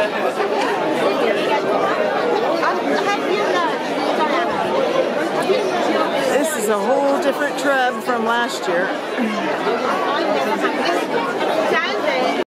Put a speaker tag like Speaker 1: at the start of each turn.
Speaker 1: This is a whole different trub from last year.